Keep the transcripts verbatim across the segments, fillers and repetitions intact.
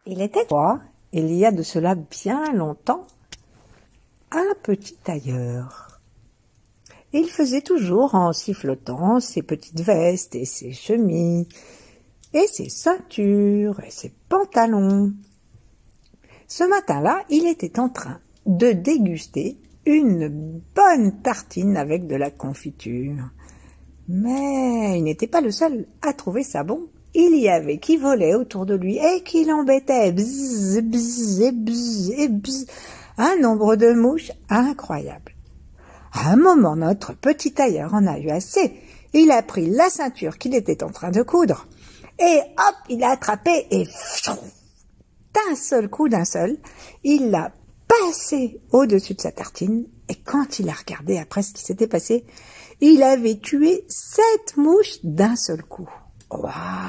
Il était quoi, il y a de cela bien longtemps, un petit tailleur. Il faisait toujours en sifflotant ses petites vestes et ses chemises, et ses ceintures et ses pantalons. Ce matin-là, il était en train de déguster une bonne tartine avec de la confiture. Mais il n'était pas le seul à trouver ça bon. Il y avait qui volait autour de lui et qui l'embêtait. Bzz, bzz, et bzz, et bzz. Un nombre de mouches incroyable. À un moment, notre petit tailleur en a eu assez. Il a pris la ceinture qu'il était en train de coudre. Et hop, il l'a attrapé et d'un seul coup, d'un seul, il l'a passé au-dessus de sa tartine. Et quand il a regardé après ce qui s'était passé, il avait tué sept mouches d'un seul coup. Waouh!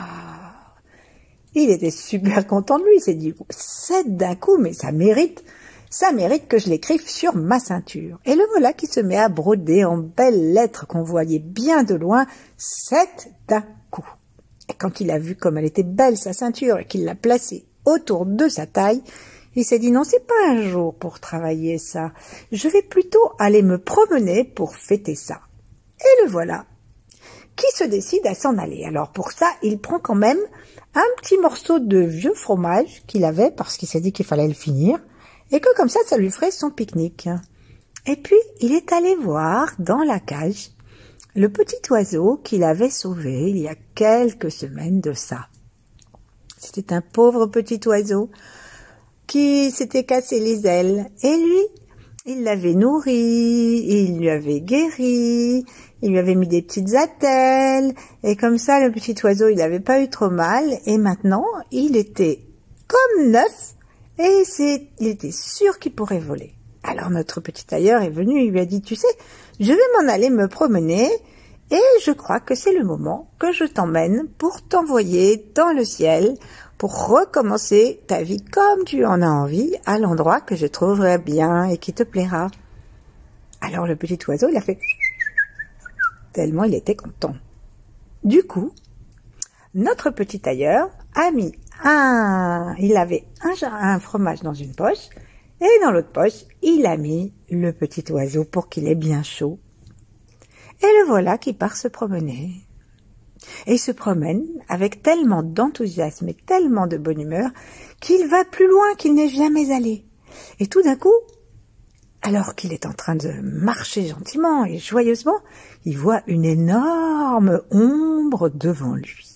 Il était super content de lui. Il s'est dit, sept d'un coup, mais ça mérite, ça mérite que je l'écrive sur ma ceinture. Et le voilà qui se met à broder en belles lettres qu'on voyait bien de loin, sept d'un coup. Et quand il a vu comme elle était belle sa ceinture et qu'il l'a placée autour de sa taille, il s'est dit non, c'est pas un jour pour travailler ça. Je vais plutôt aller me promener pour fêter ça. Et le voilà qui se décide à s'en aller. Alors pour ça, il prend quand même un petit morceau de vieux fromage qu'il avait parce qu'il s'est dit qu'il fallait le finir et que comme ça, ça lui ferait son pique-nique. Et puis, il est allé voir dans la cage le petit oiseau qu'il avait sauvé il y a quelques semaines de ça. C'était un pauvre petit oiseau qui s'était cassé les ailes. Et lui, il l'avait nourri, il lui avait guéri, il lui avait mis des petites attelles. Et comme ça, le petit oiseau, il n'avait pas eu trop mal. Et maintenant, il était comme neuf et c'est, il était sûr qu'il pourrait voler. Alors notre petit tailleur est venu, il lui a dit, tu sais, je vais m'en aller me promener et je crois que c'est le moment que je t'emmène pour t'envoyer dans le ciel pour recommencer ta vie comme tu en as envie à l'endroit que je trouverai bien et qui te plaira. Alors le petit oiseau, il a fait tellement il était content. Du coup, notre petit tailleur a mis un, il avait un, un fromage dans une poche et dans l'autre poche, il a mis le petit oiseau pour qu'il ait bien chaud. Et le voilà qui part se promener. Et il se promène avec tellement d'enthousiasme et tellement de bonne humeur qu'il va plus loin qu'il n'est jamais allé. Et tout d'un coup, alors qu'il est en train de marcher gentiment et joyeusement, il voit une énorme ombre devant lui.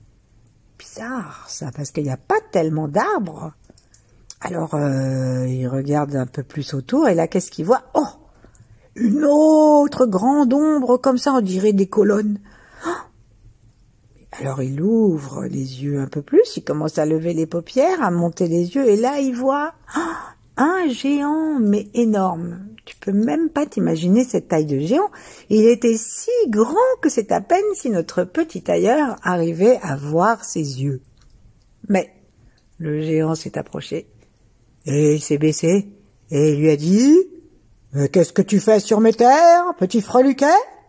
Bizarre ça, parce qu'il n'y a pas tellement d'arbres. Alors euh, il regarde un peu plus autour et là qu'est-ce qu'il voit? Oh, une autre grande ombre comme ça, on dirait des colonnes. Oh, alors il ouvre les yeux un peu plus, il commence à lever les paupières, à monter les yeux et là il voit oh, un géant mais énorme. Tu peux même pas t'imaginer cette taille de géant. Il était si grand que c'est à peine si notre petit tailleur arrivait à voir ses yeux. Mais le géant s'est approché et il s'est baissé et il lui a dit « Qu'est-ce que tu fais sur mes terres, petit freluquet ?»«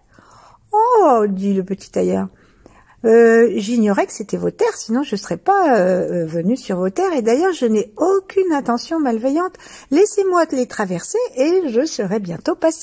Oh, dit le petit tailleur, euh, j'ignorais que c'était vos terres, sinon je ne serais pas euh, venu sur vos terres, et d'ailleurs je n'ai aucune intention malveillante. Laissez-moi les traverser et je serai bientôt passé. »«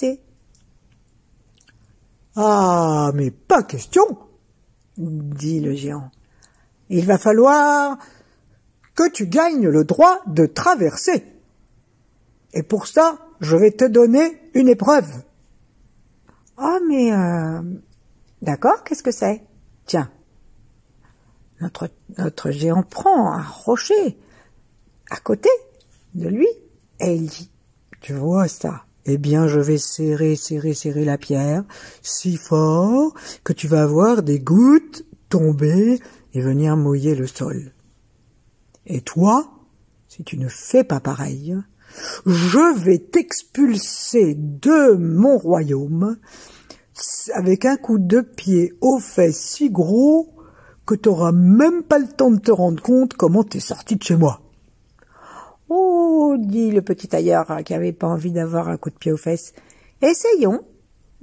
Ah, mais pas question, dit le géant. Il va falloir que tu gagnes le droit de traverser. Et pour ça, je vais te donner une épreuve. »« Oh, mais... Euh, d'accord, qu'est-ce que c'est ? » Tiens, notre, notre géant prend un rocher à côté de lui et il dit, tu vois ça? Eh bien, je vais serrer, serrer, serrer la pierre si fort que tu vas voir des gouttes tomber et venir mouiller le sol. Et toi, si tu ne fais pas pareil, je vais t'expulser de mon royaume avec un coup de pied aux fesses si gros que tu n'auras même pas le temps de te rendre compte comment tu es sorti de chez moi. « Oh, dit le petit tailleur qui n'avait pas envie d'avoir un coup de pied aux fesses, « essayons, vas-y. »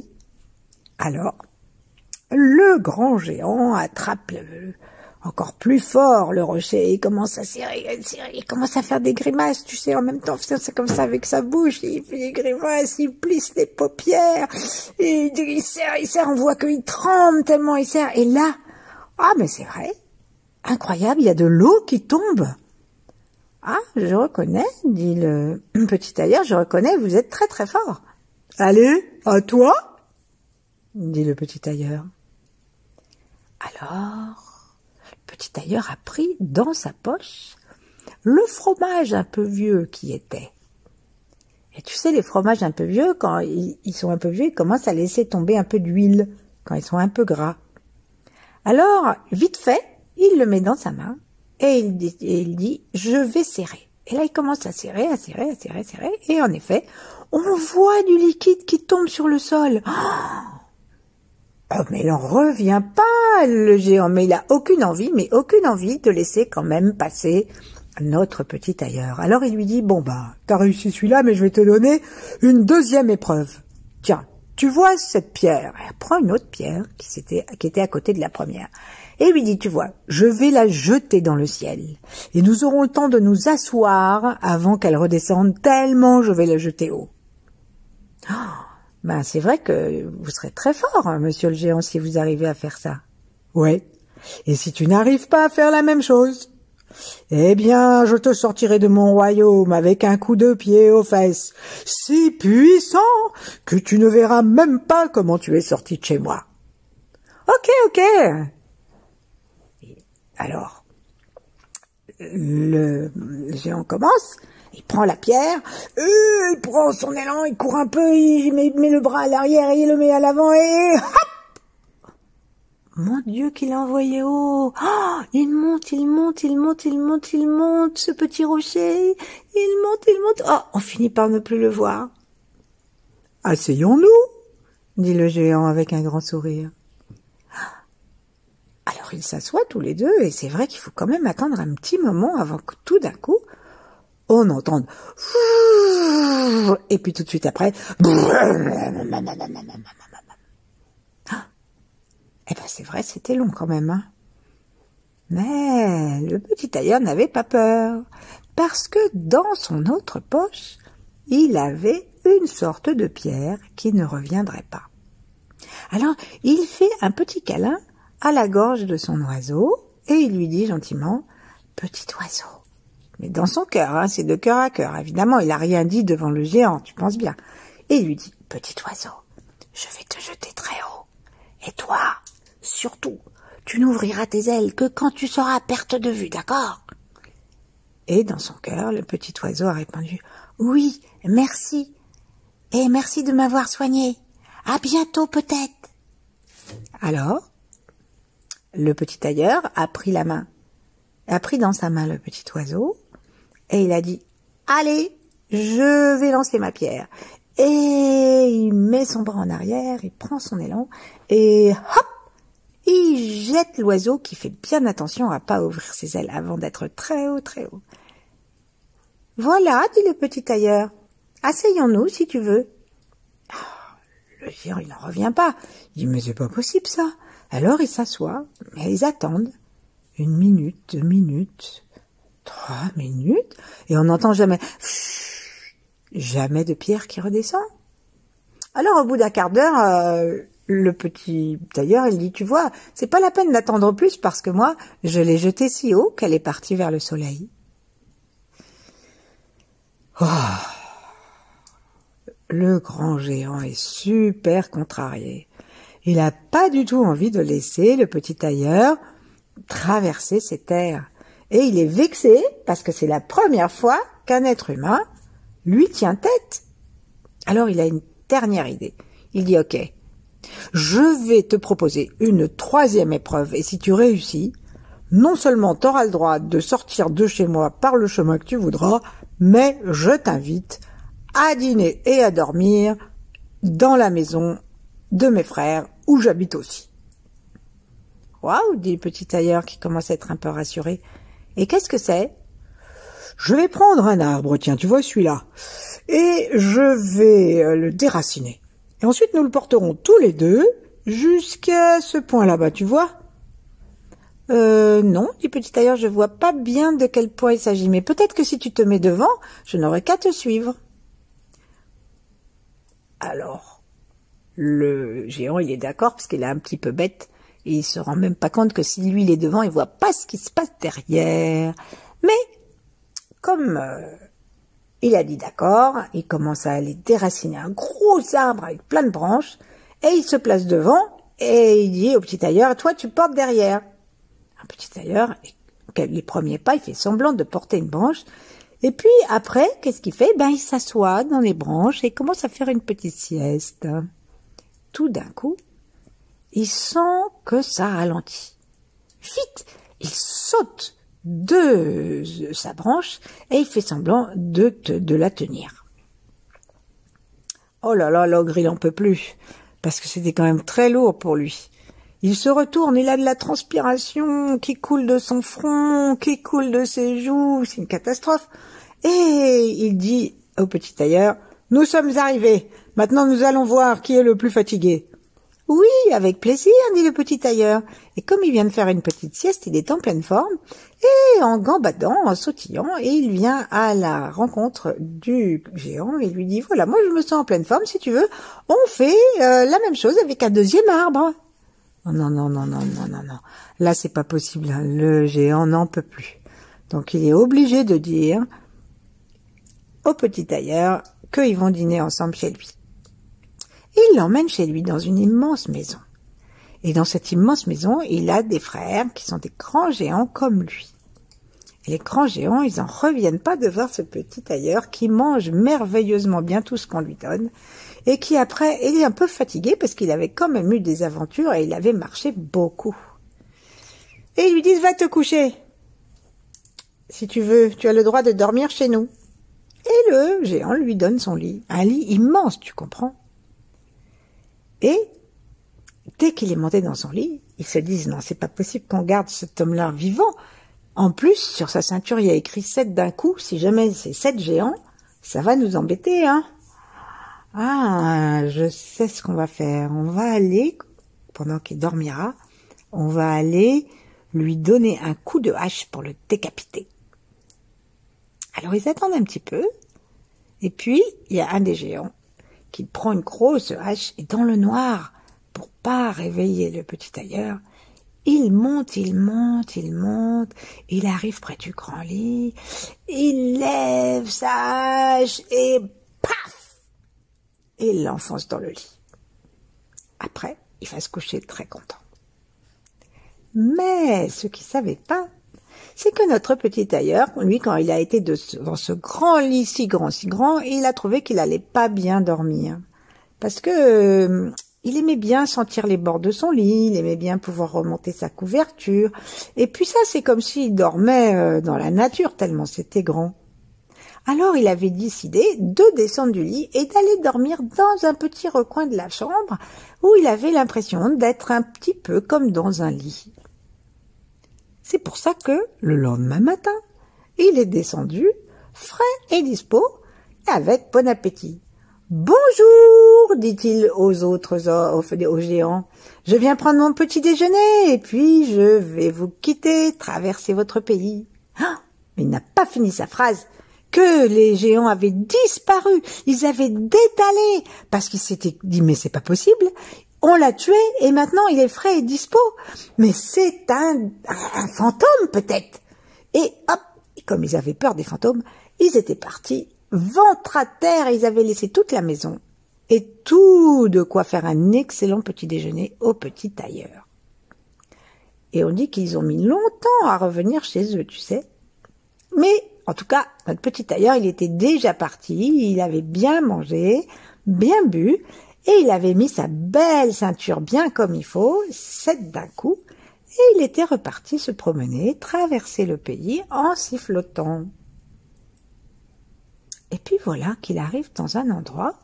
Alors, le grand géant attrape le, encore plus fort le rocher, il commence à serrer, à serrer, il commence à faire des grimaces, tu sais, en même temps, c'est comme ça avec sa bouche, il fait des grimaces, il plisse les paupières, et il serre, il serre, on voit qu'il tremble tellement il serre, et là, ah mais c'est vrai, incroyable, il y a de l'eau qui tombe. Ah, je reconnais, dit le petit tailleur, je reconnais, vous êtes très très fort. Allez, à toi, dit le petit tailleur. Alors, le petit tailleur a pris dans sa poche le fromage un peu vieux qui était. Et tu sais, les fromages un peu vieux, quand ils, ils sont un peu vieux, ils commencent à laisser tomber un peu d'huile, quand ils sont un peu gras. Alors, vite fait, il le met dans sa main, et il dit, et il dit « je vais serrer ». Et là, il commence à serrer, à serrer, à serrer, à serrer, et en effet, on voit du liquide qui tombe sur le sol. Oh, mais il n'en revient pas, le géant, mais il a aucune envie, mais aucune envie de laisser quand même passer notre petit tailleur. Alors il lui dit « bon bah, t'as réussi celui-là, mais je vais te donner une deuxième épreuve. Tiens, tu vois cette pierre ?» Elle prend une autre pierre qui, était, qui était à côté de la première. Et lui dit, tu vois, je vais la jeter dans le ciel. Et nous aurons le temps de nous asseoir avant qu'elle redescende, tellement je vais la jeter haut. Oh, ben c'est vrai que vous serez très fort, hein, monsieur le géant, si vous arrivez à faire ça. Ouais. Et si tu n'arrives pas à faire la même chose, eh bien, je te sortirai de mon royaume avec un coup de pied aux fesses, si puissant que tu ne verras même pas comment tu es sorti de chez moi. Ok, ok. Alors, le, le géant commence, il prend la pierre, euh, il prend son élan, il court un peu, il met, met le bras à l'arrière, il le met à l'avant et hop! Mon Dieu, qu'il a envoyé haut! Oh, il monte, il monte, il monte, il monte, il monte, ce petit rocher, il monte, il monte. Oh, on finit par ne plus le voir. Asseyons-nous, dit le géant avec un grand sourire. Alors ils s'assoient tous les deux, et c'est vrai qu'il faut quand même attendre un petit moment avant que tout d'un coup, on entende et puis tout de suite après, eh ben c'est vrai, c'était long quand même, hein. Mais le petit tailleur n'avait pas peur, parce que dans son autre poche, il avait une sorte de pierre qui ne reviendrait pas. Alors il fait un petit câlin à la gorge de son oiseau, et il lui dit gentiment « Petit oiseau ». Mais dans son cœur, hein, c'est de cœur à cœur. Évidemment, il n'a rien dit devant le géant, tu penses bien. Et il lui dit « Petit oiseau, je vais te jeter très haut. Et toi, surtout, tu n'ouvriras tes ailes que quand tu seras à perte de vue, d'accord ?» Et dans son cœur, le petit oiseau a répondu « Oui, merci. Et merci de m'avoir soigné. À bientôt peut-être. » Alors, le petit tailleur a pris la main, a pris dans sa main le petit oiseau, et il a dit « Allez, je vais lancer ma pierre. » Et il met son bras en arrière, il prend son élan, et hop, il jette l'oiseau qui fait bien attention à pas ouvrir ses ailes avant d'être très haut, très haut. « Voilà, dit le petit tailleur, asseyons-nous si tu veux. » Le géant, il n'en revient pas. Il dit « Mais c'est pas possible ça. » Alors ils s'assoient, mais ils attendent. Une minute, deux minutes, trois minutes, et on n'entend jamais, jamais de pierre qui redescend. Alors au bout d'un quart d'heure, euh, le petit tailleur, il dit, tu vois, c'est pas la peine d'attendre plus parce que moi, je l'ai jetée si haut qu'elle est partie vers le soleil. Oh. Le grand géant est super contrarié. Il n'a pas du tout envie de laisser le petit tailleur traverser ces terres. Et il est vexé parce que c'est la première fois qu'un être humain lui tient tête. Alors il a une dernière idée. Il dit « Ok, je vais te proposer une troisième épreuve et si tu réussis, non seulement tu auras le droit de sortir de chez moi par le chemin que tu voudras, mais je t'invite à dîner et à dormir dans la maison de mes frères où j'habite aussi. » Waouh, dit le petit tailleur qui commence à être un peu rassuré. Et qu'est-ce que c'est? Je vais prendre un arbre, tiens, tu vois celui-là, et je vais le déraciner. Et ensuite, nous le porterons tous les deux jusqu'à ce point là-bas, tu vois? Euh, non, dit Petit Tailleur, je vois pas bien de quel point il s'agit, mais peut-être que si tu te mets devant, je n'aurai qu'à te suivre. Alors, le géant, il est d'accord, parce qu'il est un petit peu bête, et il se rend même pas compte que si lui, il est devant, il voit pas ce qui se passe derrière. Mais, comme euh, il a dit d'accord, il commence à aller déraciner un gros arbre avec plein de branches, et il se place devant, et il dit au Petit Tailleur, toi, tu portes derrière. Un Petit Tailleur, les premiers pas, il fait semblant de porter une branche. Et puis après, qu'est-ce qu'il fait? Ben, il s'assoit dans les branches et commence à faire une petite sieste. Tout d'un coup, il sent que ça ralentit. Vite, il saute de sa branche et il fait semblant de, de, de la tenir. Oh là là, l'ogre, il n'en peut plus, parce que c'était quand même très lourd pour lui. Il se retourne, il a de la transpiration qui coule de son front, qui coule de ses joues, c'est une catastrophe. Et il dit au Petit Tailleur, « Nous sommes arrivés, maintenant nous allons voir qui est le plus fatigué. » « Oui, avec plaisir, dit le Petit Tailleur. Et comme il vient de faire une petite sieste, il est en pleine forme, et en gambadant, en sautillant, et il vient à la rencontre du géant et lui dit, « Voilà, moi je me sens en pleine forme, si tu veux, on fait euh, la même chose avec un deuxième arbre. » Oh non, non, non, non, non, non, non. Là, c'est pas possible. Le géant n'en peut plus. Donc, il est obligé de dire au Petit Tailleur qu'ils vont dîner ensemble chez lui. Et il l'emmène chez lui dans une immense maison. Et dans cette immense maison, il a des frères qui sont des grands géants comme lui. Et les grands géants, ils en reviennent pas de voir ce Petit Tailleur qui mange merveilleusement bien tout ce qu'on lui donne et qui après est un peu fatigué parce qu'il avait quand même eu des aventures et il avait marché beaucoup. Et ils lui disent, va te coucher. Si tu veux, tu as le droit de dormir chez nous. Et le géant lui donne son lit. Un lit immense, tu comprends. Et dès qu'il est monté dans son lit, ils se disent, non, c'est pas possible qu'on garde cet homme-là vivant. En plus, sur sa ceinture, il y a écrit sept d'un coup. Si jamais c'est sept géants, ça va nous embêter, hein. Ah, je sais ce qu'on va faire. On va aller, pendant qu'il dormira, on va aller lui donner un coup de hache pour le décapiter. Alors, ils attendent un petit peu. Et puis, il y a un des géants qui prend une grosse hache et dans le noir, pour pas réveiller le Petit Tailleur, il monte, il monte, il monte, il arrive près du grand lit, il lève sa hache et paf! Et il l'enfonce dans le lit. Après, il va se coucher très content. Mais ce qu'il savait pas, c'est que notre Petit Tailleur, lui, quand il a été de ce, dans ce grand lit si grand, si grand, il a trouvé qu'il allait pas bien dormir. Parce que euh, il aimait bien sentir les bords de son lit, il aimait bien pouvoir remonter sa couverture. Et puis ça, c'est comme s'il dormait euh, dans la nature, tellement c'était grand. Alors il avait décidé de descendre du lit et d'aller dormir dans un petit recoin de la chambre où il avait l'impression d'être un petit peu comme dans un lit. C'est pour ça que, le lendemain matin, il est descendu, frais et dispo, avec bon appétit. « Bonjour !» dit-il aux autres, aux, aux géants. « Je viens prendre mon petit déjeuner, et puis je vais vous quitter, traverser votre pays. » Ah, mais il n'a pas fini sa phrase, que les géants avaient disparu, ils avaient détalé, parce qu'ils s'étaient dit « Mais c'est pas possible !» On l'a tué et maintenant il est frais et dispo. Mais c'est un, un fantôme peut-être. Et hop, comme ils avaient peur des fantômes, ils étaient partis ventre à terre et ils avaient laissé toute la maison. Et tout de quoi faire un excellent petit déjeuner au Petit Tailleur. Et on dit qu'ils ont mis longtemps à revenir chez eux, tu sais. Mais en tout cas, notre Petit Tailleur, il était déjà parti, il avait bien mangé, bien bu, et il avait mis sa belle ceinture bien comme il faut, sept d'un coup, et il était reparti se promener, traverser le pays en sifflotant. Et puis voilà qu'il arrive dans un endroit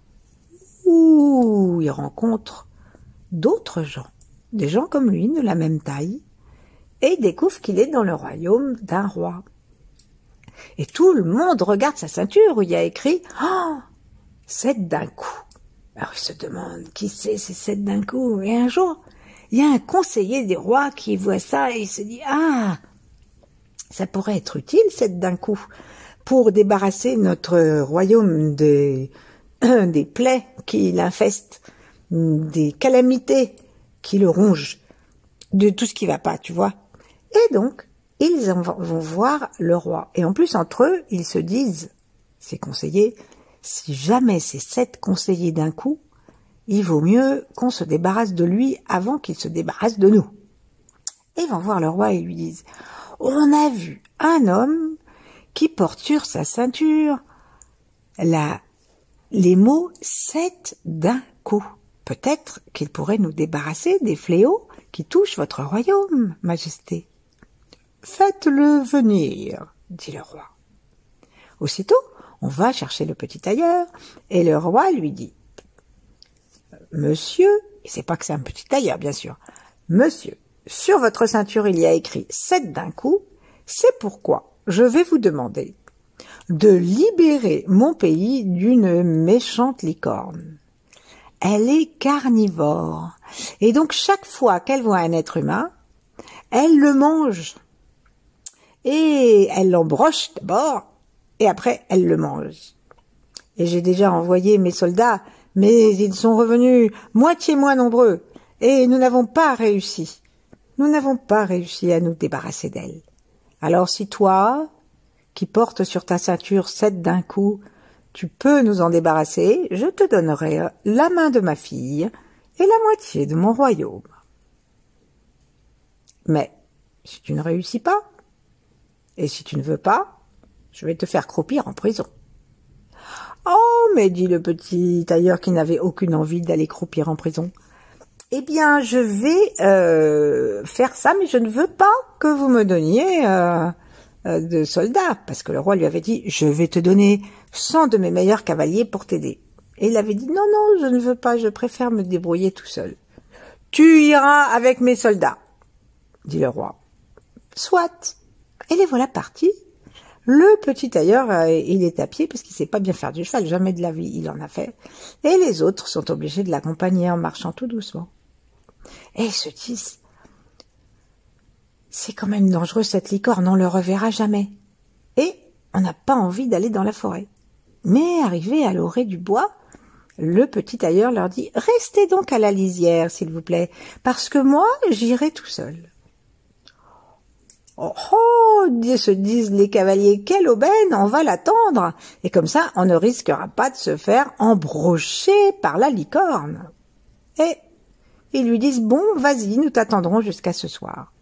où il rencontre d'autres gens, des gens comme lui, de la même taille, et il découvre qu'il est dans le royaume d'un roi. Et tout le monde regarde sa ceinture où il y a écrit « Oh, sept d'un coup ». Alors il se demande qui c'est ces sept d'un coup. Et un jour, il y a un conseiller des rois qui voit ça et il se dit « Ah, ça pourrait être utile, cette d'un coup, pour débarrasser notre royaume des, des plaies qui l'infestent, des calamités qui le rongent, de tout ce qui va pas, tu vois. » Et donc, ils vont voir le roi. Et en plus, entre eux, ils se disent, ces conseillers, si jamais c'est sept conseillers d'un coup, il vaut mieux qu'on se débarrasse de lui avant qu'il se débarrasse de nous. Et ils vont voir le roi et lui disent, on a vu un homme qui porte sur sa ceinture la, les mots sept d'un coup. Peut-être qu'il pourrait nous débarrasser des fléaux qui touchent votre royaume, majesté. Faites-le venir, dit le roi. Aussitôt, on va chercher le petit tailleur, et le roi lui dit, Monsieur, et c'est pas que c'est un petit tailleur, bien sûr, Monsieur, sur votre ceinture il y a écrit sept d'un coup, c'est pourquoi je vais vous demander de libérer mon pays d'une méchante licorne. Elle est carnivore, et donc chaque fois qu'elle voit un être humain, elle le mange. Et elle l'embroche d'abord, et après elle le mange. Et j'ai déjà envoyé mes soldats, mais ils sont revenus moitié moins nombreux, et nous n'avons pas réussi. Nous n'avons pas réussi à nous débarrasser d'elle. Alors si toi, qui portes sur ta ceinture sept d'un coup, tu peux nous en débarrasser, je te donnerai la main de ma fille et la moitié de mon royaume. Mais si tu ne réussis pas, et si tu ne veux pas, je vais te faire croupir en prison. Oh, mais dit le petit tailleur qui n'avait aucune envie d'aller croupir en prison. Eh bien, je vais euh, faire ça, mais je ne veux pas que vous me donniez euh, euh, de soldats. Parce que le roi lui avait dit, je vais te donner cent de mes meilleurs cavaliers pour t'aider. Et il avait dit, non, non, je ne veux pas, je préfère me débrouiller tout seul. Tu iras avec mes soldats, dit le roi. Soit. Et les voilà partis. Le petit tailleur, euh, il est à pied parce qu'il sait pas bien faire du cheval, jamais de la vie il en a fait. Et les autres sont obligés de l'accompagner en marchant tout doucement. Et ils se disent, c'est quand même dangereux cette licorne, on le reverra jamais. Et on n'a pas envie d'aller dans la forêt. Mais arrivé à l'orée du bois, le petit tailleur leur dit, restez donc à la lisière, s'il vous plaît, parce que moi, j'irai tout seul. Oh, oh, se disent les cavaliers, quelle aubaine, on va l'attendre. Et comme ça, on ne risquera pas de se faire embrocher par la licorne. Et ils lui disent, bon, vas-y, nous t'attendrons jusqu'à ce soir.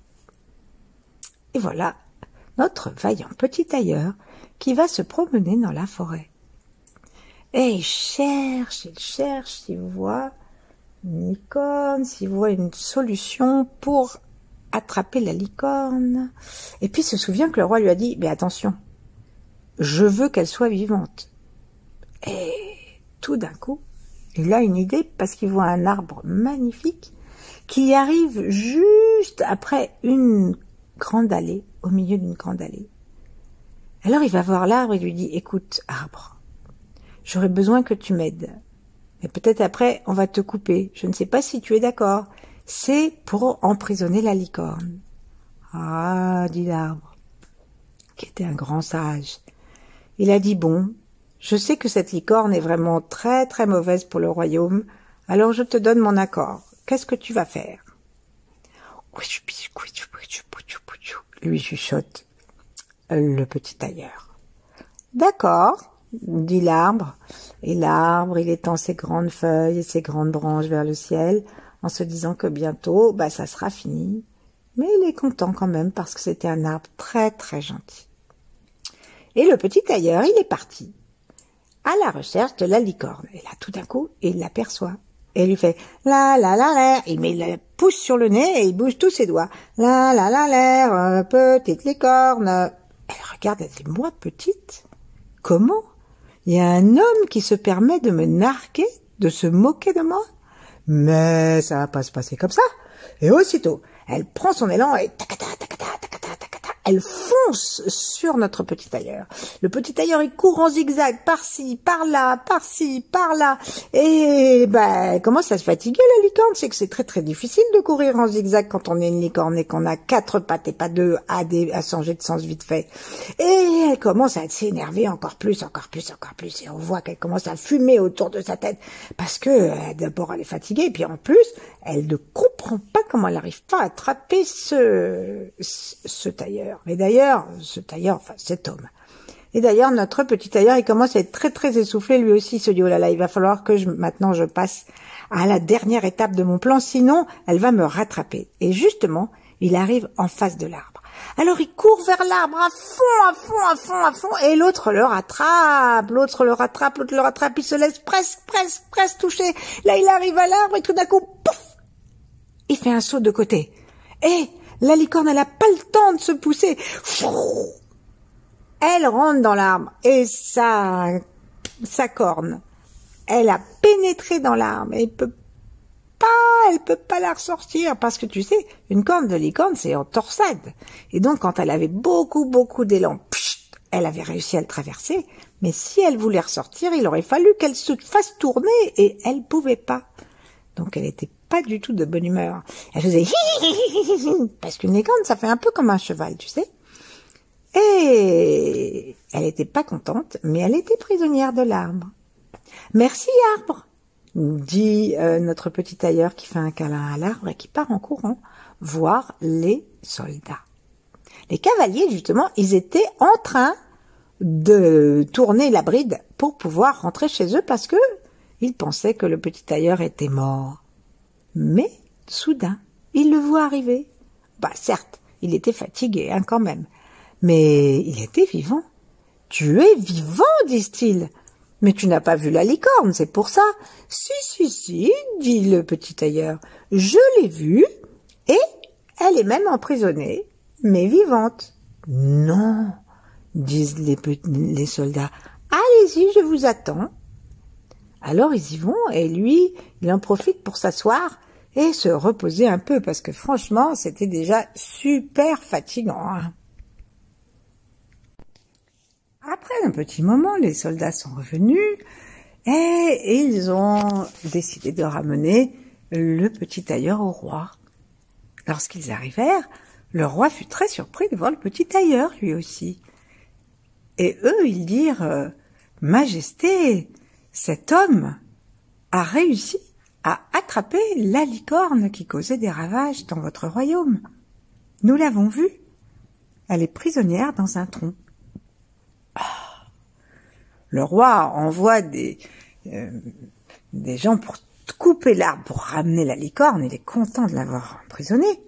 Et voilà notre vaillant petit tailleur qui va se promener dans la forêt. Et il cherche, il cherche, s'il voit une licorne, s'il voit une solution pour attraper la licorne. Et puis il se souvient que le roi lui a dit, mais attention, je veux qu'elle soit vivante. Et tout d'un coup, il a une idée parce qu'il voit un arbre magnifique qui arrive juste après une grande allée, au milieu d'une grande allée. Alors il va voir l'arbre et lui dit, écoute, arbre, j'aurais besoin que tu m'aides. Et peut-être après, on va te couper. Je ne sais pas si tu es d'accord. C'est pour emprisonner la licorne. Ah, dit l'arbre, qui était un grand sage. Il a dit, bon, je sais que cette licorne est vraiment très très mauvaise pour le royaume, alors je te donne mon accord. Qu'est-ce que tu vas faire? Lui chuchote le petit tailleur. D'accord, dit l'arbre, et l'arbre, il étend ses grandes feuilles et ses grandes branches vers le ciel, en se disant que bientôt, bah, ça sera fini. Mais il est content quand même, parce que c'était un arbre très très gentil. Et le petit tailleur, il est parti à la recherche de la licorne. Et là, tout d'un coup, il l'aperçoit. Et il lui fait la la la la. Il met le pouce sur le nez et il bouge tous ses doigts. La la la la, petite licorne. Elle regarde, elle dit, moi petite? Comment? Il y a un homme qui se permet de me narguer, de se moquer de moi? Mais ça va pas se passer comme ça. Et aussitôt, elle prend son élan et tacata, tacata, tacata, tacata, elle fonce sur notre petit tailleur. Le petit tailleur, il court en zigzag, par-ci, par-là, par-ci, par-là. Et ben, elle commence à se fatiguer, la licorne. C'est que c'est très très difficile de courir en zigzag quand on est une licorne et qu'on a quatre pattes et pas deux à, des, à changer de sens vite fait. Et elle commence à s'énerver encore plus, encore plus, encore plus. Et on voit qu'elle commence à fumer autour de sa tête. Parce que euh, d'abord, elle est fatiguée. Et puis en plus, elle ne comprend pas comment elle n'arrive pas à attraper ce, ce, ce tailleur. Et d'ailleurs, ce tailleur, enfin cet homme. Et d'ailleurs, notre petit tailleur, il commence à être très très essoufflé. Lui aussi, il se dit, oh là là, il va falloir que je, maintenant je passe à la dernière étape de mon plan, sinon elle va me rattraper. Et justement, il arrive en face de l'arbre. Alors il court vers l'arbre à fond, à fond, à fond, à fond, et l'autre le rattrape, l'autre le rattrape, l'autre le rattrape, il se laisse presque, presque, presque toucher. Là, il arrive à l'arbre et tout d'un coup, pouf, il fait un saut de côté. Et la licorne, elle n'a pas le temps de se pousser. Elle rentre dans l'arbre et sa, sa corne, elle a pénétré dans l'arbre et elle peut pas, elle peut pas la ressortir parce que tu sais, une corne de licorne, c'est en torsade. Et donc, quand elle avait beaucoup, beaucoup d'élan, elle avait réussi à le traverser. Mais si elle voulait ressortir, il aurait fallu qu'elle se fasse tourner et elle pouvait pas. Donc, elle était pas du tout de bonne humeur. Elle faisait parce qu'une licorne, ça fait un peu comme un cheval, tu sais. Et elle était pas contente, mais elle était prisonnière de l'arbre. Merci, arbre, dit euh, notre petit tailleur qui fait un câlin à l'arbre et qui part en courant voir les soldats. Les cavaliers, justement, ils étaient en train de tourner la bride pour pouvoir rentrer chez eux parce que ils pensaient que le petit tailleur était mort. Mais, soudain, ils le voient arriver. Bah, certes, il était fatigué, hein, quand même. Mais il était vivant. « Tu es vivant, disent-ils. Mais tu n'as pas vu la licorne, c'est pour ça. »« Si, si, si, dit le petit tailleur. Je l'ai vue et elle est même emprisonnée, mais vivante. »« Non, disent les, les soldats. Allez-y, je vous attends. » Alors ils y vont et lui, il en profite pour s'asseoir et se reposer un peu parce que franchement, c'était déjà super fatigant. Hein. Après un petit moment, les soldats sont revenus et ils ont décidé de ramener le petit tailleur au roi. Lorsqu'ils arrivèrent, le roi fut très surpris de voir le petit tailleur, lui aussi. Et eux, ils dirent « Majesté, cet homme a réussi à attraper la licorne qui causait des ravages dans votre royaume. Nous l'avons vue. Elle est prisonnière dans un tronc. » Le roi envoie des, euh, des gens pour couper l'arbre, pour ramener la licorne. Il est content de l'avoir emprisonnée.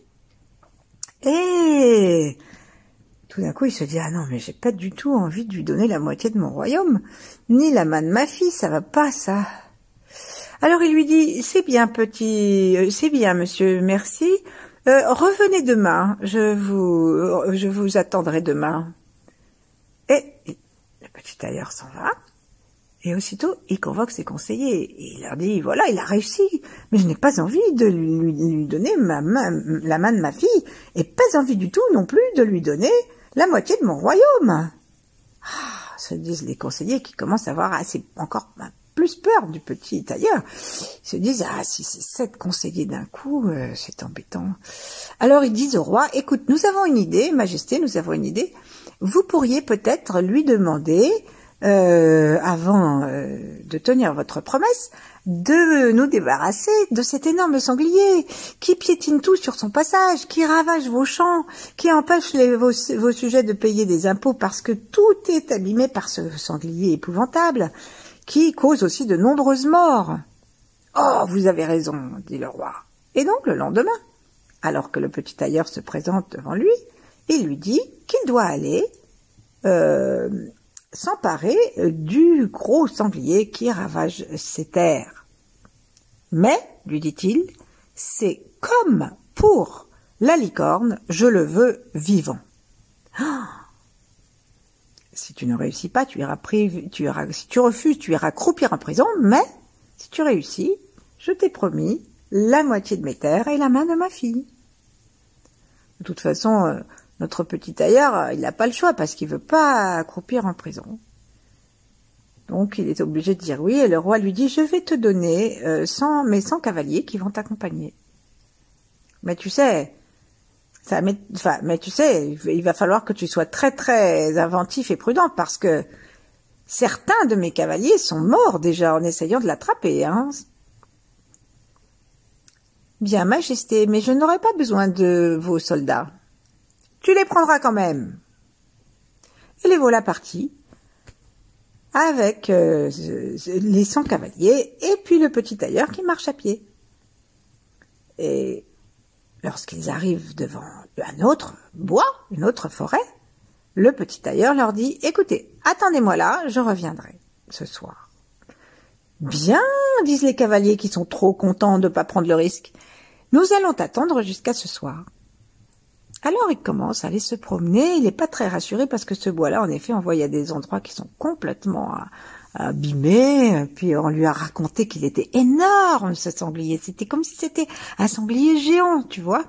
Et tout d'un coup, il se dit, ah non, mais j'ai pas du tout envie de lui donner la moitié de mon royaume, ni la main de ma fille, ça va pas, ça. Alors il lui dit, c'est bien, petit, c'est bien, monsieur, merci. Euh, revenez demain, je vous, je vous attendrai demain. Et le petit tailleur s'en va, et aussitôt, il convoque ses conseillers, et il leur dit, voilà, il a réussi, mais je n'ai pas envie de lui, lui donner ma main, la main de ma fille, et pas envie du tout non plus de lui donner la moitié de mon royaume. Ah, se disent les conseillers qui commencent à avoir assez, encore plus peur du petit tailleur. Ils se disent, ah, si c'est sept conseillers d'un coup, euh, c'est embêtant. Alors ils disent au roi, écoute, nous avons une idée, Majesté, nous avons une idée, vous pourriez peut-être lui demander, euh, avant euh, de tenir votre promesse, de nous débarrasser de cet énorme sanglier qui piétine tout sur son passage, qui ravage vos champs, qui empêche les, vos, vos sujets de payer des impôts parce que tout est abîmé par ce sanglier épouvantable, qui cause aussi de nombreuses morts. « Oh, vous avez raison, dit le roi. » Et donc le lendemain, alors que le petit tailleur se présente devant lui, il lui dit qu'il doit aller euh, s'emparer du gros sanglier qui ravage ses terres. Mais, lui dit-il, c'est comme pour la licorne, je le veux vivant. Oh, si tu ne réussis pas, tu iras pris, tu iras, si tu refuses, tu iras croupir en prison, mais si tu réussis, je t'ai promis la moitié de mes terres et la main de ma fille. De toute façon, notre petit tailleur, il n'a pas le choix parce qu'il veut pas accroupir en prison. Donc il est obligé de dire oui, et le roi lui dit, je vais te donner euh, cent, mes cent cavaliers qui vont t'accompagner. Mais tu sais, ça met, enfin, mais tu sais, il va falloir que tu sois très très inventif et prudent parce que certains de mes cavaliers sont morts déjà en essayant de l'attraper, hein. Bien, Majesté, mais je n'aurai pas besoin de vos soldats. Tu les prendras quand même. Et les voilà partis avec euh, les cent cavaliers et puis le petit tailleur qui marche à pied. Et lorsqu'ils arrivent devant un autre bois, une autre forêt, le petit tailleur leur dit, écoutez, attendez-moi là, je reviendrai ce soir. Bien, disent les cavaliers qui sont trop contents de ne pas prendre le risque. Nous allons t'attendre jusqu'à ce soir. Alors il commence à aller se promener, il n'est pas très rassuré parce que ce bois-là, en effet, on voit il y a des endroits qui sont complètement abîmés, puis on lui a raconté qu'il était énorme ce sanglier, c'était comme si c'était un sanglier géant, tu vois.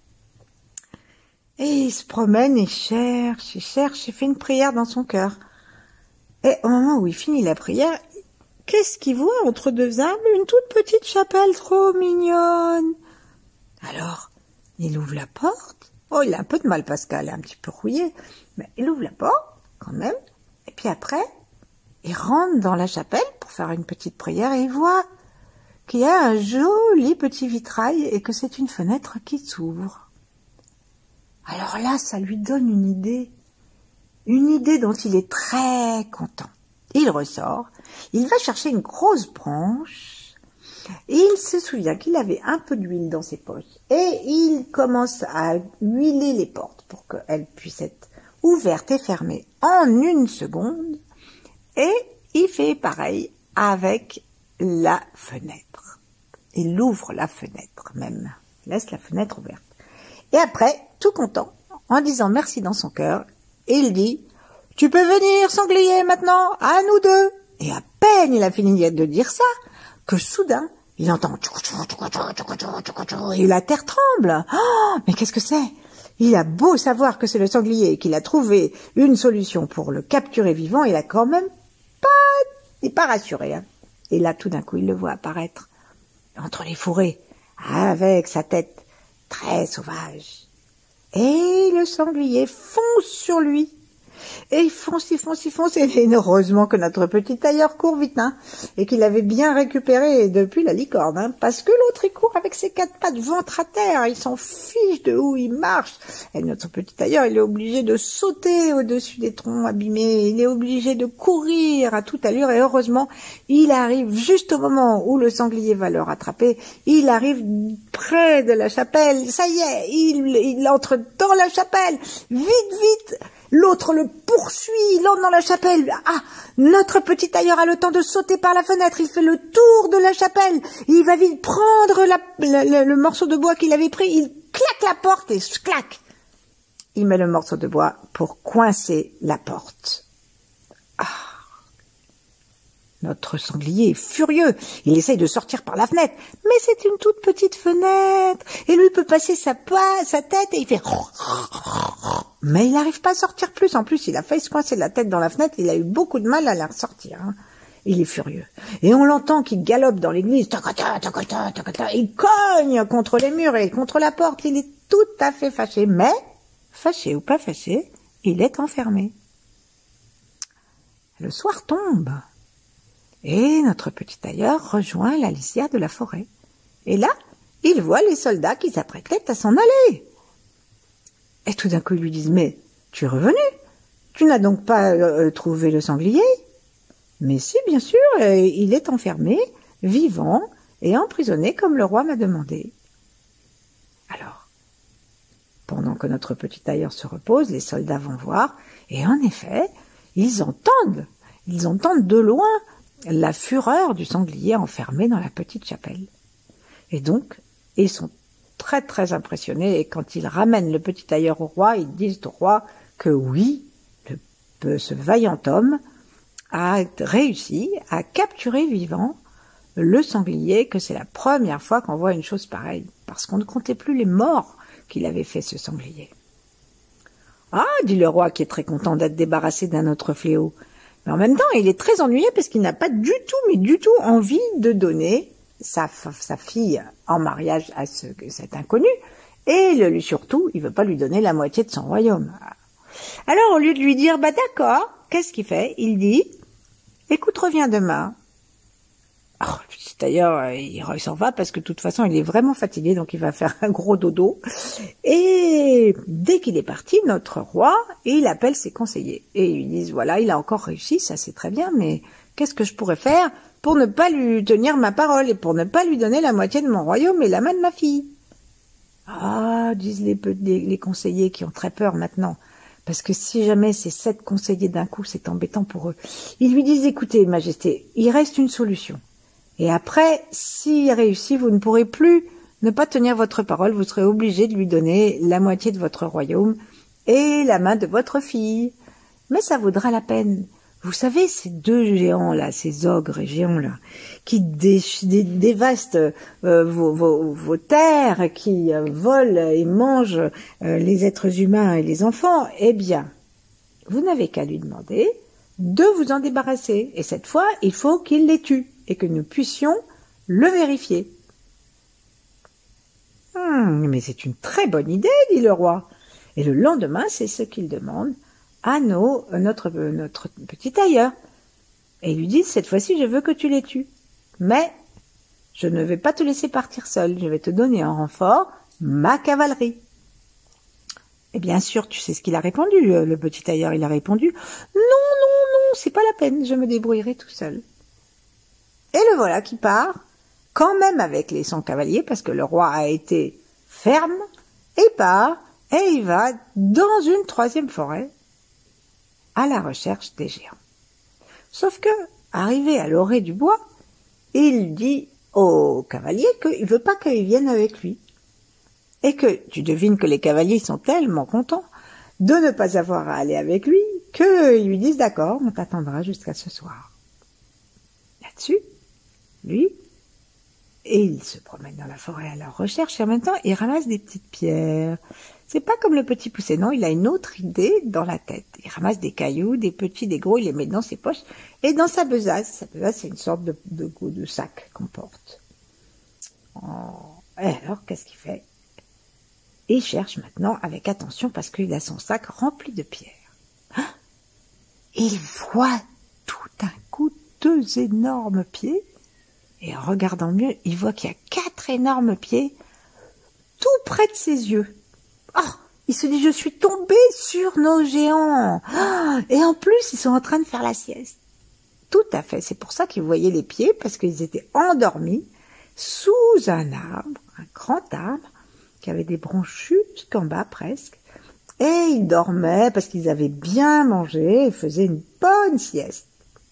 Et il se promène, il cherche, il cherche, il fait une prière dans son cœur. Et au moment où il finit la prière, qu'est-ce qu'il voit entre deux arbres? Une toute petite chapelle trop mignonne. Alors, il ouvre la porte. Oh, il a un peu de mal parce qu'elle est un petit peu rouillée. Mais il ouvre la porte, quand même. Et puis après, il rentre dans la chapelle pour faire une petite prière et il voit qu'il y a un joli petit vitrail et que c'est une fenêtre qui s'ouvre. Alors là, ça lui donne une idée. Une idée dont il est très content. Il ressort, il va chercher une grosse branche. Et il se souvient qu'il avait un peu d'huile dans ses poches. Et il commence à huiler les portes pour qu'elles puissent être ouvertes et fermées en une seconde. Et il fait pareil avec la fenêtre. Il ouvre la fenêtre même. Il laisse la fenêtre ouverte. Et après, tout content, en disant merci dans son cœur, il dit « Tu peux venir, sanglier, maintenant, à nous deux !» Et à peine il a fini de dire ça, que soudain, il entend et la terre tremble. Oh, mais qu'est-ce que c'est? Il a beau savoir que c'est le sanglier et qu'il a trouvé une solution pour le capturer vivant, il a quand même pas, il n'est pas rassuré. Hein. Et là, tout d'un coup, il le voit apparaître entre les fourrés, avec sa tête très sauvage. Et le sanglier fonce sur lui. Et il fonce, il fonce, il fonce, et heureusement que notre petit tailleur court vite, hein, et qu'il avait bien récupéré depuis la licorne, hein, parce que l'autre, il court avec ses quatre pattes ventre à terre, il s'en fiche de où il marche, et notre petit tailleur, il est obligé de sauter au-dessus des troncs abîmés, il est obligé de courir à toute allure, et heureusement, il arrive juste au moment où le sanglier va le rattraper, il arrive près de la chapelle, ça y est, il, il entre dans la chapelle, vite, vite. L'autre le poursuit, il entre dans la chapelle. Ah, notre petit tailleur a le temps de sauter par la fenêtre. Il fait le tour de la chapelle. Il va vite prendre la, la, le morceau de bois qu'il avait pris. Il claque la porte et clac. Il met le morceau de bois pour coincer la porte. Ah. Notre sanglier est furieux. Il essaye de sortir par la fenêtre. Mais c'est une toute petite fenêtre. Et lui peut passer sa, sa tête et il fait... Mais il n'arrive pas à sortir plus. En plus, il a failli se coincer la tête dans la fenêtre. Il a eu beaucoup de mal à la ressortir. Hein. Il est furieux. Et on l'entend qu'il galope dans l'église. Il cogne contre les murs et contre la porte. Il est tout à fait fâché. Mais, fâché ou pas fâché, il est enfermé. Le soir tombe. Et notre petit tailleur rejoint la lisière de la forêt. Et là, il voit les soldats qui s'apprêtaient à s'en aller. Et tout d'un coup, ils lui disent « Mais tu es revenu? Tu n'as donc pas euh, trouvé le sanglier ?» Mais si, bien sûr, euh, il est enfermé, vivant et emprisonné comme le roi m'a demandé. Alors, pendant que notre petit tailleur se repose, les soldats vont voir, et en effet, ils entendent, ils entendent de loin la fureur du sanglier enfermé dans la petite chapelle. Et donc, ils sont très très impressionnés, et quand ils ramènent le petit tailleur au roi, ils disent au roi que oui, le, ce vaillant homme a réussi à capturer vivant le sanglier, que c'est la première fois qu'on voit une chose pareille, parce qu'on ne comptait plus les morts qu'il avait fait ce sanglier. Ah, dit le roi qui est très content d'être débarrassé d'un autre fléau. Mais en même temps, il est très ennuyé parce qu'il n'a pas du tout, mais du tout envie de donner sa, sa fille en mariage à ce, cet inconnu. Et le, surtout, il veut pas lui donner la moitié de son royaume. Alors, au lieu de lui dire, bah d'accord, qu'est-ce qu'il fait? Il dit, écoute, reviens demain. Oh, d'ailleurs, il s'en va parce que de toute façon, il est vraiment fatigué, donc il va faire un gros dodo. Et dès qu'il est parti, notre roi, il appelle ses conseillers. Et ils lui disent, voilà, il a encore réussi, ça c'est très bien, mais qu'est-ce que je pourrais faire pour ne pas lui tenir ma parole et pour ne pas lui donner la moitié de mon royaume et la main de ma fille? Ah, disent les, les, les conseillers qui ont très peur maintenant. Parce que si jamais c'est sept conseillers d'un coup, c'est embêtant pour eux. Ils lui disent, écoutez, Majesté, il reste une solution. Et après, s'il réussit, vous ne pourrez plus ne pas tenir votre parole, vous serez obligé de lui donner la moitié de votre royaume et la main de votre fille. Mais ça vaudra la peine. Vous savez, ces deux géants-là, ces ogres et géants-là, qui dé dé dévastent euh, vos, vos, vos terres, qui euh, volent et mangent euh, les êtres humains et les enfants, eh bien, vous n'avez qu'à lui demander de vous en débarrasser. Et cette fois, il faut qu'il les tue et que nous puissions le vérifier. Hum, mais c'est une très bonne idée, dit le roi. Et le lendemain, c'est ce qu'il demande à nos, notre, notre petit tailleur. Et il lui dit, cette fois-ci, je veux que tu les tues. Mais je ne vais pas te laisser partir seul. Je vais te donner en renfort ma cavalerie. Et bien sûr, tu sais ce qu'il a répondu, le petit tailleur. Il a répondu, non, non, non, c'est pas la peine, je me débrouillerai tout seul. Et le voilà qui part, quand même avec les cent cavaliers, parce que le roi a été ferme, et part, et il va dans une troisième forêt, à la recherche des géants. Sauf que, arrivé à l'orée du bois, il dit aux cavaliers qu'il veut pas qu'ils viennent avec lui. Et que, tu devines que les cavaliers sont tellement contents de ne pas avoir à aller avec lui, qu'ils lui disent d'accord, on t'attendra jusqu'à ce soir. Là-dessus, lui, et il se promène dans la forêt à leur recherche, et en même temps, il ramasse des petites pierres. C'est pas comme le petit poussé, non, il a une autre idée dans la tête. Il ramasse des cailloux, des petits, des gros, il les met dans ses poches, et dans sa besace. Sa besace, c'est une sorte de, de, de sac qu'on porte. Oh. Et alors, qu'est-ce qu'il fait? Il cherche maintenant avec attention, parce qu'il a son sac rempli de pierres. Ah, il voit tout d'un coup deux énormes pieds, et en regardant mieux, il voit qu'il y a quatre énormes pieds tout près de ses yeux. Oh, il se dit, je suis tombé sur nos géants. Oh, et en plus, ils sont en train de faire la sieste. Tout à fait, c'est pour ça qu'il voyait les pieds, parce qu'ils étaient endormis sous un arbre, un grand arbre, qui avait des branches jusqu'en bas presque. Et ils dormaient parce qu'ils avaient bien mangé et faisaient une bonne sieste.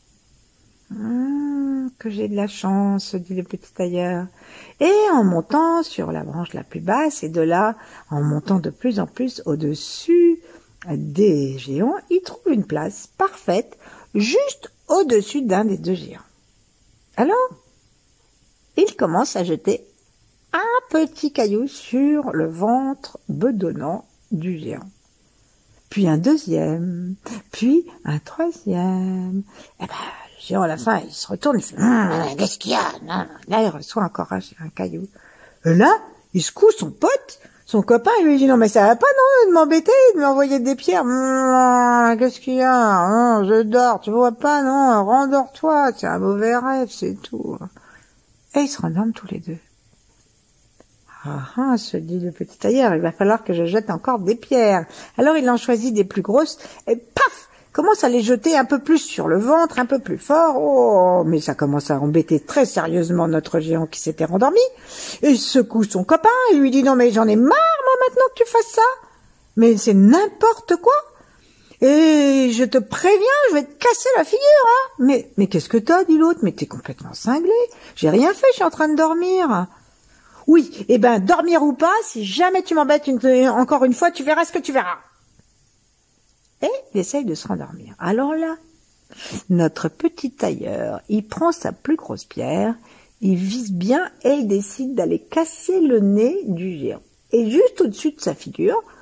Hum, que j'ai de la chance, dit le petit tailleur. Et en montant sur la branche la plus basse, et de là, en montant de plus en plus au-dessus des géants, il trouve une place parfaite, juste au-dessus d'un des deux géants. Alors, il commence à jeter un petit caillou sur le ventre bedonnant du géant. Puis un deuxième, puis un troisième. Et ben, le géant, à la fin, il se retourne, il fait hum, « Qu'est-ce qu'il y a ?» Là, il reçoit encore un, un caillou. Et là, il secoue son pote, son copain, il lui dit « Non, mais ça va pas, non, de m'embêter, de m'envoyer des pierres. Hum, Qu'est-ce qu'il y a hum, Je dors, tu vois pas, non, rendors-toi, c'est un mauvais rêve, c'est tout. » Et ils se rendorment tous les deux. Ah, ah, se dit le petit tailleur, il va falloir que je jette encore des pierres. Alors il en choisit des plus grosses, et paf, commence à les jeter un peu plus sur le ventre, un peu plus fort. Oh, mais ça commence à embêter très sérieusement notre géant qui s'était rendormi. Il secoue son copain, il lui dit, non mais j'en ai marre, moi, maintenant que tu fasses ça. Mais c'est n'importe quoi. Et je te préviens, je vais te casser la figure, hein. Mais, mais qu'est-ce que t'as, dit l'autre? Mais t'es complètement cinglé. J'ai rien fait, je suis en train de dormir. Oui, eh ben, dormir ou pas, si jamais tu m'embêtes une, encore une fois, tu verras ce que tu verras. Et il essaye de se rendormir. Alors là, notre petit tailleur, il prend sa plus grosse pierre, il vise bien et il décide d'aller casser le nez du géant. Et juste au-dessus de sa figure,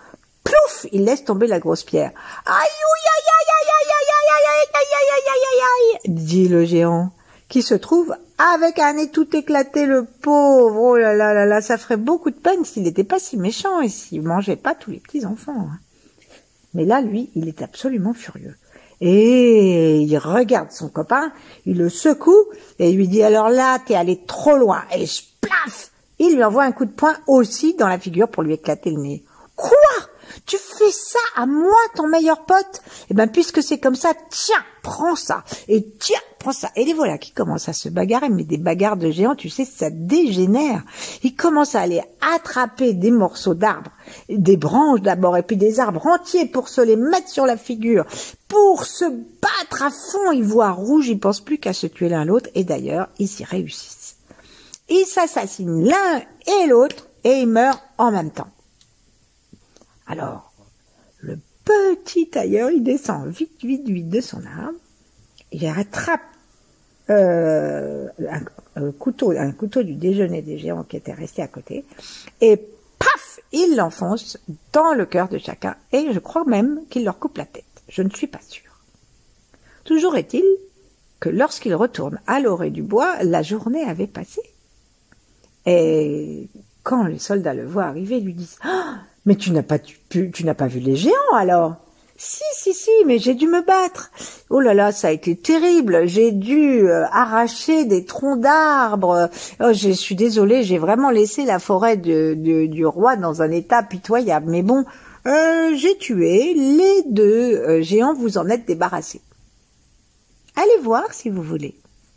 plouf, il laisse tomber la grosse pierre. Aïe, aïe, aïe, aïe, aïe, aïe, aïe, aïe, aïe, aïe, aïe, aïe, aïe, aïe, dit le géant, qui se trouve avec un nez tout éclaté, le pauvre. Oh là là là là, ça ferait beaucoup de peine s'il n'était pas si méchant et s'il mangeait pas tous les petits enfants. Mais là, lui, il est absolument furieux. Et il regarde son copain, il le secoue et il lui dit, alors là, t'es allé trop loin. Et je plaf, il lui envoie un coup de poing aussi dans la figure pour lui éclater le nez. Quoi? Tu fais ça à moi, ton meilleur pote? Eh ben, puisque c'est comme ça, tiens, prends ça. Et tiens, prends ça. Et les voilà qui commencent à se bagarrer, mais des bagarres de géants, tu sais, ça dégénère. Ils commencent à aller attraper des morceaux d'arbres, des branches d'abord, et puis des arbres entiers pour se les mettre sur la figure, pour se battre à fond. Ils voient rouge, ils pensent plus qu'à se tuer l'un l'autre, et d'ailleurs, ils y réussissent. Ils s'assassinent l'un et l'autre, et ils meurent en même temps. Alors, le petit tailleur, il descend vite, vite, vite de son arbre, il rattrape euh, un, un, couteau, un couteau du déjeuner des géants qui était resté à côté, et paf, il l'enfonce dans le cœur de chacun, et je crois même qu'il leur coupe la tête. Je ne suis pas sûre. Toujours est-il que lorsqu'il retourne à l'orée du bois, la journée avait passé. Et quand les soldats le voient arriver, ils lui disent oh, « Mais tu n'as pas, tu, tu n'as pas vu les géants alors ?»« Si, si, si, mais j'ai dû me battre. Oh là là, ça a été terrible. J'ai dû euh, arracher des troncs d'arbres. Oh, je suis désolée, j'ai vraiment laissé la forêt de, de, du roi dans un état pitoyable. Mais bon, euh, j'ai tué les deux euh, géants, vous en êtes débarrassés. Allez voir si vous voulez. »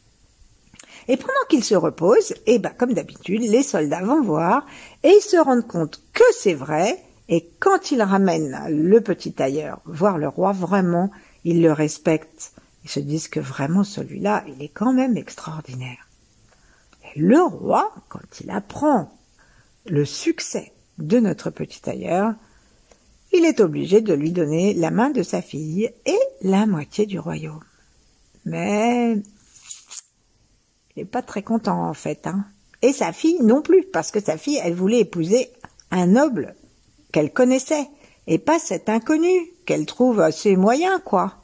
Et pendant qu'ils se reposent, et ben comme d'habitude, les soldats vont voir et ils se rendent compte que c'est vrai. Et quand ils ramènent le petit tailleur voir le roi, vraiment, ils le respectent. Ils se disent que vraiment celui-là, il est quand même extraordinaire. Et le roi, quand il apprend le succès de notre petit tailleur, il est obligé de lui donner la main de sa fille et la moitié du royaume. Mais il n'est pas très content en fait, hein. Et sa fille non plus, parce que sa fille, elle voulait épouser un noble qu'elle connaissait, et pas cet inconnu qu'elle trouve assez moyen, quoi.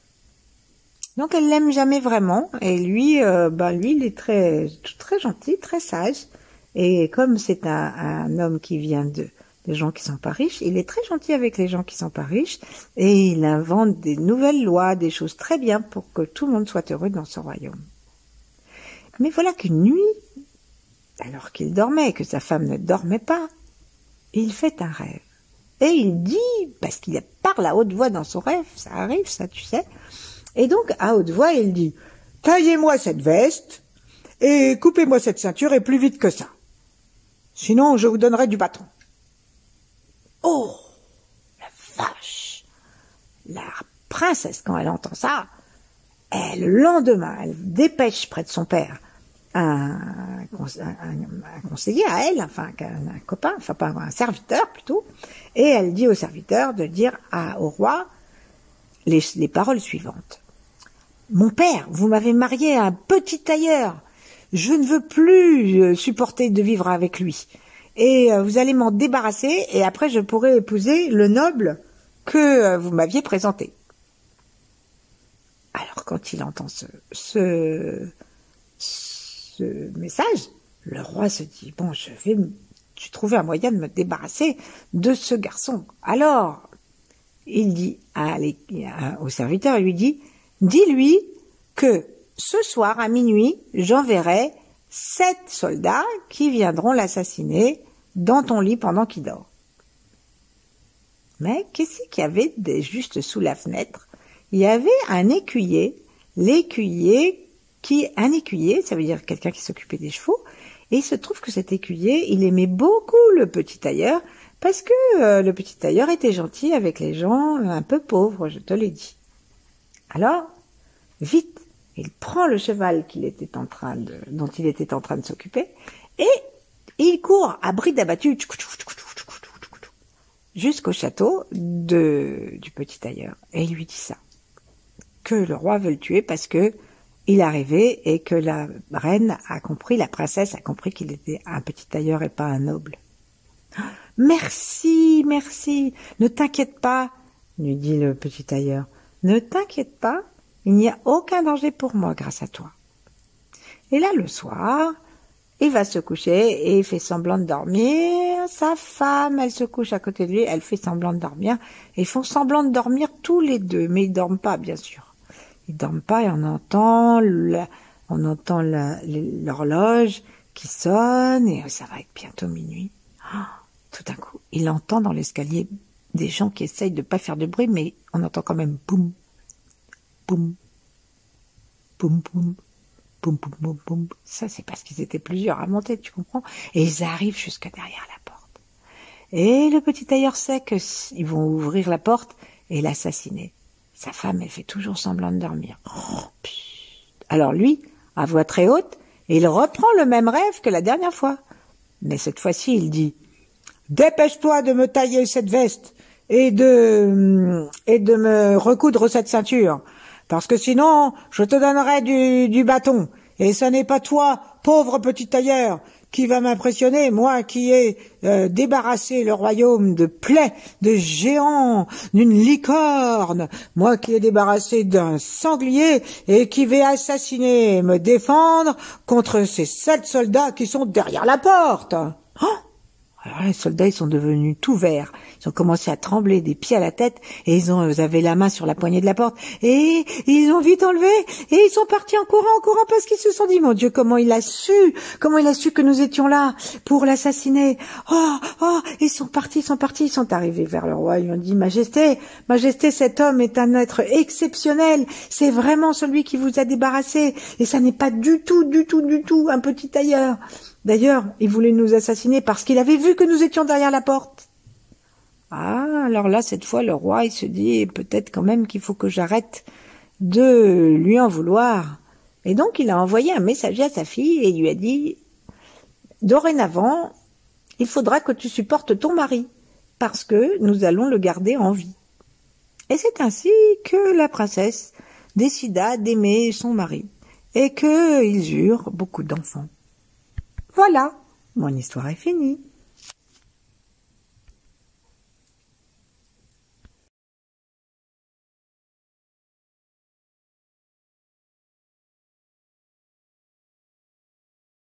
Donc elle l'aime jamais vraiment, et lui, euh, ben lui, il est très, très gentil, très sage, et comme c'est un, un homme qui vient de des gens qui sont pas riches, il est très gentil avec les gens qui sont pas riches, et il invente des nouvelles lois, des choses très bien pour que tout le monde soit heureux dans son royaume. Mais voilà qu'une nuit, alors qu'il dormait et que sa femme ne dormait pas, il fait un rêve. Et il dit, parce qu'il parle à haute voix dans son rêve, ça arrive, ça tu sais, et donc à haute voix il dit « Taillez-moi cette veste et coupez-moi cette ceinture et plus vite que ça. Sinon je vous donnerai du bâton. » Oh, la vache! La princesse, quand elle entend ça, elle, le lendemain, elle dépêche près de son père un, un, un conseiller à elle, enfin un, un copain, enfin pas un serviteur plutôt, et elle dit au serviteur de dire à, au roi les, les paroles suivantes. « Mon père, vous m'avez marié à un petit tailleur, je ne veux plus supporter de vivre avec lui, et vous allez m'en débarrasser, et après je pourrai épouser le noble que vous m'aviez présenté. » Alors quand il entend ce, ce, ce message, le roi se dit, bon, je vais j'ai trouvé un moyen de me débarrasser de ce garçon. Alors, il dit à les, à, au serviteur, il lui dit, dis-lui que ce soir à minuit, j'enverrai sept soldats qui viendront l'assassiner dans ton lit pendant qu'il dort. Mais qu'est-ce qu'il y avait des, juste sous la fenêtre? Il y avait un écuyer, l'écuyer qui, un écuyer, ça veut dire quelqu'un qui s'occupait des chevaux, et il se trouve que cet écuyer, il aimait beaucoup le petit tailleur, parce que euh, le petit tailleur était gentil avec les gens un peu pauvres, je te l'ai dit. Alors, vite, il prend le cheval qu'il était en train de, dont il était en train de s'occuper, et il court à bride abattue, jusqu'au château de, du petit tailleur, et il lui dit ça. Que le roi veut le tuer parce que il est arrivé et que la reine a compris, la princesse a compris qu'il était un petit tailleur et pas un noble. « Merci, merci, ne t'inquiète pas, lui dit le petit tailleur. Ne t'inquiète pas, il n'y a aucun danger pour moi grâce à toi. » Et là, le soir, il va se coucher et il fait semblant de dormir. Sa femme, elle se couche à côté de lui, elle fait semblant de dormir. Et ils font semblant de dormir tous les deux, mais ils dorment pas, bien sûr. Ils dorment pas et on entend la, on entend l'horloge qui sonne et ça va être bientôt minuit. Oh, tout d'un coup, il entend dans l'escalier des gens qui essayent de pas faire de bruit, mais on entend quand même boum, boum, boum, boum. Boum, boum, boum, boum. Ça, c'est parce qu'ils étaient plusieurs à monter, tu comprends? Et ils arrivent jusque derrière la porte. Et le petit tailleur sait qu'ils vont ouvrir la porte et l'assassiner. Sa femme, elle fait toujours semblant de dormir. Oh, alors lui, à voix très haute, il reprend le même rêve que la dernière fois. Mais cette fois-ci, il dit « Dépêche-toi de me tailler cette veste et de, et de me recoudre cette ceinture. » Parce que sinon, je te donnerai du, du bâton. Et ce n'est pas toi, pauvre petit tailleur, qui va m'impressionner, moi qui ai euh, débarrassé le royaume de plaies, de géants, d'une licorne, moi qui ai débarrassé d'un sanglier et qui vais assassiner et me défendre contre ces sept soldats qui sont derrière la porte. Oh! Alors les soldats, ils sont devenus tout verts. Ils ont commencé à trembler des pieds à la tête et ils, ont, ils avaient la main sur la poignée de la porte et ils ont vite enlevé et ils sont partis en courant, en courant parce qu'ils se sont dit, mon Dieu, comment il a su, comment il a su que nous étions là pour l'assassiner. Oh, oh, ils sont partis, ils sont partis, ils sont arrivés vers le roi. Ils ont dit, Majesté, Majesté, cet homme est un être exceptionnel. C'est vraiment celui qui vous a débarrassé et ça n'est pas du tout, du tout, du tout un petit tailleur. D'ailleurs, il voulait nous assassiner parce qu'il avait vu que nous étions derrière la porte. Ah, alors là, cette fois, le roi, il se dit, peut-être quand même qu'il faut que j'arrête de lui en vouloir. Et donc, il a envoyé un messager à sa fille et il lui a dit, dorénavant, il faudra que tu supportes ton mari, parce que nous allons le garder en vie. Et c'est ainsi que la princesse décida d'aimer son mari, et qu'ils eurent beaucoup d'enfants. Voilà, mon histoire est finie.